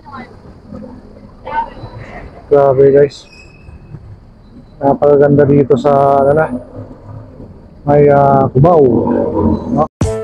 Grabe guys, napakaganda dito sa may Cubao, no?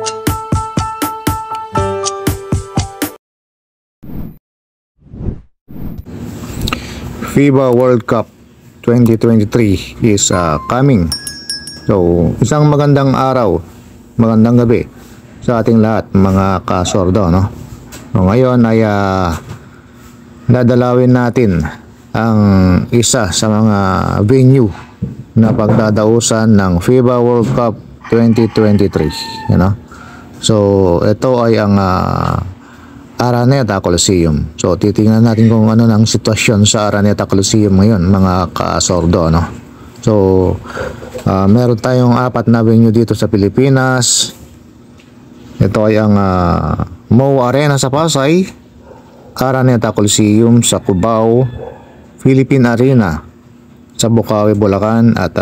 FIBA World Cup 2023 is coming. So isang magandang araw, magandang gabi sa ating lahat mga kasordo, no? So ngayon ay dadalawin natin ang isa sa mga venue na pagdadausan ng FIBA World Cup 2023, you know? So ito ay ang Araneta Coliseum. So titingnan natin kung ano ang sitwasyon sa Araneta Coliseum ngayon mga kasordo, no? So meron tayong 4 na venue dito sa Pilipinas. Ito ay ang Mo Arena sa Pasay, Araneta Coliseum sa Cubao, Philippine Arena sa Bukawi, Bulacan, at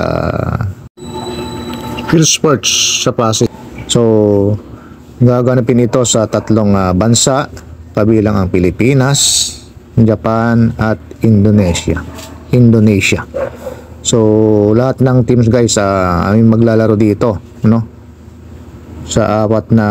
PhilSports sa Pasig. So gaganapin ito sa 3 bansa, kabilang ang Pilipinas, Japan at Indonesia. So lahat ng teams guys aming maglalaro dito, no? Sa 4 na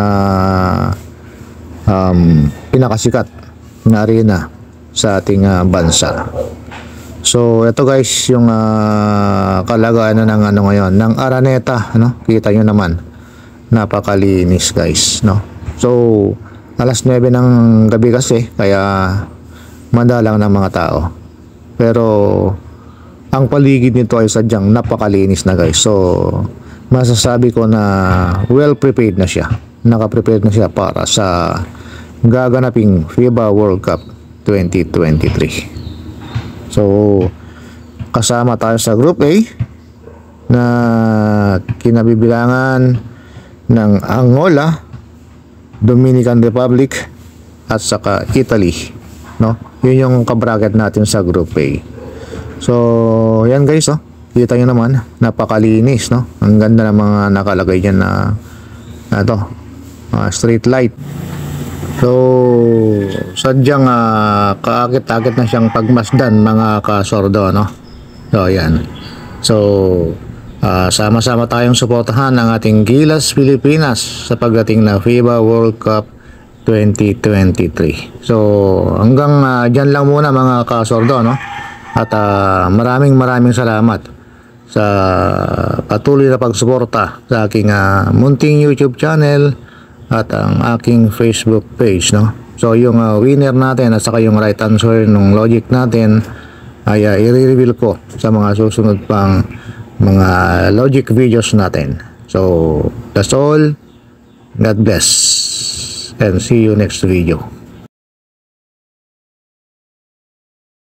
pinakasikat na arena sa ating bansa. So ito guys yung kalagayan ng ngayon ng Araneta, no? Kita nyo naman, napakalinis guys, no? So alas 9 ng gabi kasi, kaya madalang ng mga tao, pero ang paligid nito ay sadyang napakalinis na guys. So masasabi ko na well prepared na siya, naka-prepared na siya para sa gaganaping FIBA World Cup 2023. So kasama tayo sa Group A na kinabibilangan ng Angola, Dominican Republic at saka Italy, no? Yun yung kabracket natin sa Group A. So yan guys, oh, kita nyo naman, napakalinis, no? Ang ganda ng mga nakalagay dyan na street light. So sadyang kaakit-akit na siyang pagmasdan mga kasordo, no? So yan. So sama-sama tayong suportahan ang ating Gilas Pilipinas sa pagdating na FIBA World Cup 2023. So hanggang dyan lang muna mga kasordo, no? At maraming salamat sa patuloy na pagsuporta sa aking munting YouTube channel at ang aking Facebook page, no? So yung winner natin at saka yung right answer ng logic natin ay i-reveal ko sa mga susunod pang mga logic videos natin. So that's all. God bless and see you next video.